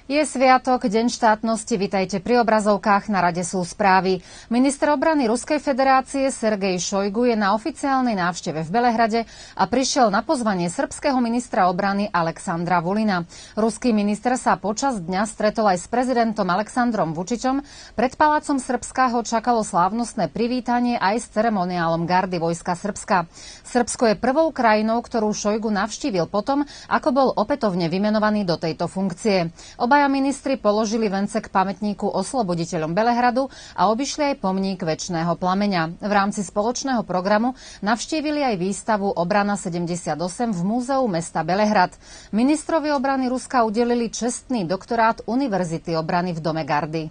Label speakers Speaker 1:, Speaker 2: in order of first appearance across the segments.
Speaker 1: Je sviatok, deň štátnosti, vitajte pri obrazovkách, na rade sú správy. Minister obrany Ruskej federácie Sergej Šojgu je na oficiálnej návšteve v Belehrade a prišiel na pozvanie srbského ministra obrany Aleksandra Vulina. Ruský minister sa počas dňa stretol aj s prezidentom Aleksandrom Vučičom. Pred palácom Srbska ho čakalo slávnostné privítanie aj s ceremoniálom gardy vojska Srbska. Srbsko je prvou krajinou, ktorú Šojgu navštívil potom, ako bol opätovne vymenovaný do tejto funkcie. Obaja ministri položili vence k pamätníku osloboditeľom Belehradu a obišli aj pomník Večného plameňa. V rámci spoločného programu navštívili aj výstavu Obrana 78 v múzeu mesta Belehrad. Ministrovi obrany Ruska udelili čestný doktorát Univerzity obrany v Dome gardy.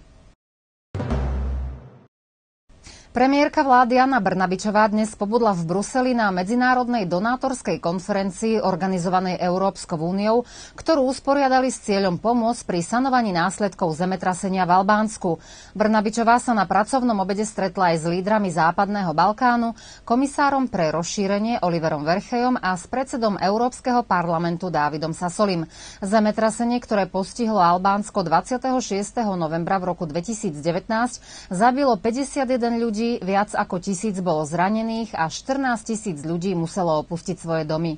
Speaker 1: Premiérka vlády Anna Brnabičová dnes pobudla v Bruseli na medzinárodnej donátorskej konferencii organizovanej Európskou úniou, ktorú usporiadali s cieľom pomôcť pri sanovaní následkov zemetrasenia v Albánsku. Brnabičová sa na pracovnom obede stretla aj s lídrami Západného Balkánu, komisárom pre rozšírenie Oliverom Verchejom a s predsedom Európskeho parlamentu Dávidom Sasolim. Zemetrasenie, ktoré postihlo Albánsko 26. novembra v roku 2019, zabilo 51 ľudí, viac ako 1000 bolo zranených a 14 000 ľudí muselo opustiť svoje domy.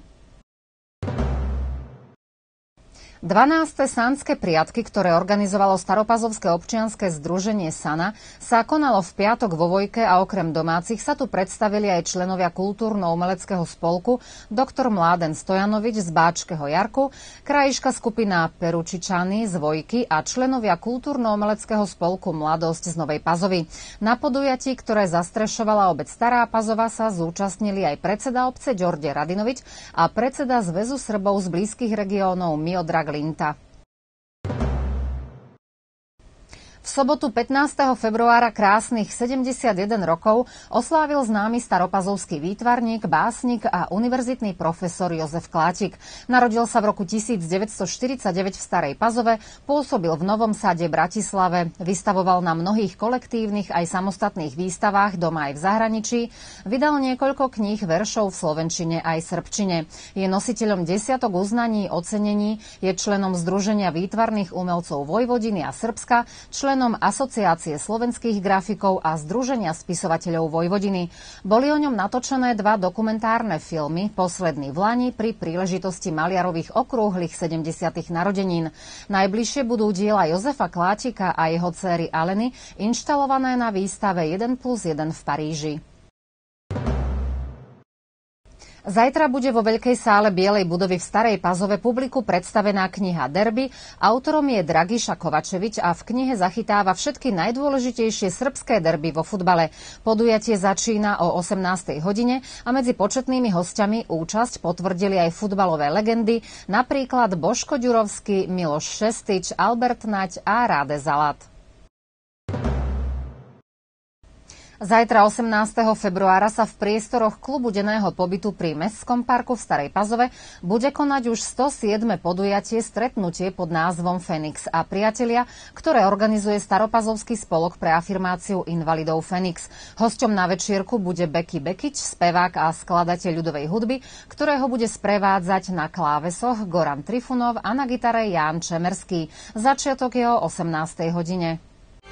Speaker 1: 12. Sanské priatky, ktoré organizovalo Staropazovské občianske združenie Sana, sa konalo v piatok vo Vojke a okrem domácich sa tu predstavili aj členovia kultúrno-umeleckého spolku Dr. Mláden Stojanovič z Báčkeho Jarku, krajiška skupina Peručičany z Vojky a členovia kultúrno-umeleckého spolku Mladosť z Novej Pazovy. Na podujatí, ktoré zastrešovala obec Stará Pazova, sa zúčastnili aj predseda obce Ďorde Radinovič a predseda Zväzu Srbov z blízkych regiónov Miodrag Linta. V sobotu 15. februára krásnych 71 rokov oslávil známy staropazovský výtvarník, básnik a univerzitný profesor Jozef Klátik. Narodil sa v roku 1949 v Starej Pazove, pôsobil v Novom Sade Bratislave, vystavoval na mnohých kolektívnych aj samostatných výstavách doma aj v zahraničí, vydal niekoľko kníh veršov v slovenčine aj srbčine. Je nositeľom desiatok uznaní, ocenení, je členom Združenia výtvarných umelcov Vojvodiny a Srbska, členom Asociácie slovenských grafikov a Združenia spisovateľov Vojvodiny. Boli o ňom natočené 2 dokumentárne filmy, posledný v lani pri príležitosti maliarových okrúhlych 70. narodenín. Najbližšie budú diela Jozefa Klátika a jeho dcéry Aleny inštalované na výstave 1+1 v Paríži. Zajtra bude vo veľkej sále Bielej budovy v Starej Pazove publiku predstavená kniha Derby. Autorom je Dragiša Kovačevič a v knihe zachytáva všetky najdôležitejšie srbské derby vo futbale. Podujatie začína o 18. hodine a medzi početnými hostiami účasť potvrdili aj futbalové legendy, napríklad Boško Ďurovský, Miloš Šestič, Albert Nať a Ráde Zalat. Zajtra 18. februára sa v priestoroch klubu denného pobytu pri Mestskom parku v Starej Pazove bude konať už 107. podujatie stretnutie pod názvom Fenix a priatelia, ktoré organizuje Staropazovský spolok pre afirmáciu invalidov Fenix. Hosťom na večierku bude Beky Bekič, spevák a skladateľ ľudovej hudby, ktorého bude sprevádzať na klávesoch Goran Trifunov a na gitare Ján Čemerský. Začiatok je o 18. hodine.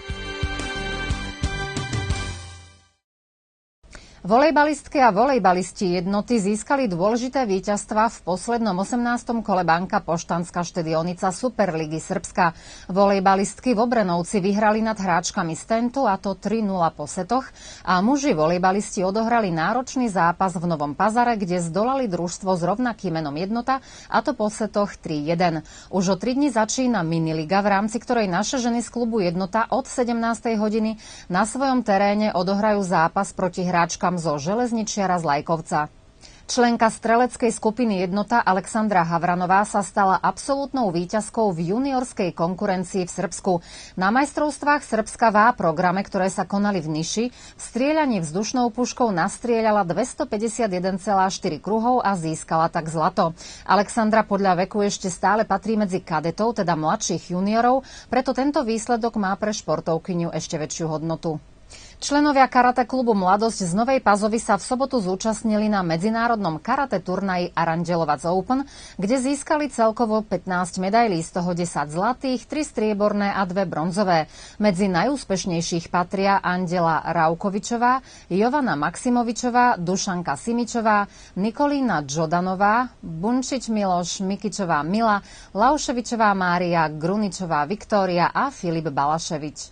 Speaker 1: Volejbalistky a volejbalisti jednoty získali dôležité víťazstvá v poslednom 18. kole Banka Poštanská štedionica Superligy Srbska. Volejbalistky v Obrenovci vyhrali nad hráčkami Stentu, a to 3-0 po setoch, a muži volejbalisti odohrali náročný zápas v Novom Pazare, kde zdolali družstvo s rovnakým menom Jednota, a to po setoch 3-1. Už o 3 dni začína miniliga, v rámci ktorej naše ženy z klubu Jednota od 17. hodiny na svojom teréne odohrajú zápas proti hráčkam zo Železničiara z Lajkovca. Členka streleckej skupiny Jednota Alexandra Havranová sa stala absolútnou víťazkou v juniorskej konkurencii v Srbsku. Na majstrovstvách Srbska v programe, ktoré sa konali v Niši, v strieľaní vzdušnou puškou nastrieľala 251,4 kruhov a získala tak zlato. Alexandra podľa veku ešte stále patrí medzi kadetov, teda mladších juniorov, preto tento výsledok má pre športovkyňu ešte väčšiu hodnotu. Členovia karate klubu Mladosť z Novej Pazovy sa v sobotu zúčastnili na medzinárodnom karate turnaji Aranželovac Open, kde získali celkovo 15 medailí, z toho 10 zlatých, 3 strieborné a 2 bronzové. Medzi najúspešnejších patria Andela Raukovičová, Jovana Maximovičová, Dušanka Simičová, Nikolína Džodanová, Bunčič Miloš, Mikičová Mila, Lauševičová Mária, Gruničová Viktória a Filip Balaševič.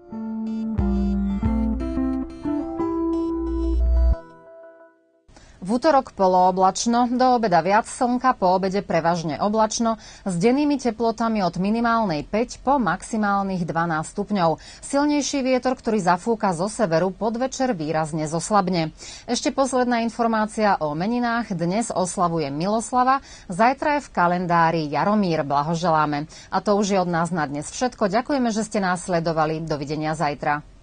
Speaker 1: V útorok polooblačno, do obeda viac slnka, po obede prevažne oblačno, s dennými teplotami od minimálnej 5 po maximálnych 12 stupňov. Silnejší vietor, ktorý zafúka zo severu, podvečer výrazne zoslabne. Ešte posledná informácia o meninách. Dnes oslavuje Miloslava, zajtra je v kalendári Jaromír. Blahoželáme. A to už je od nás na dnes všetko. Ďakujeme, že ste nás sledovali. Dovidenia zajtra.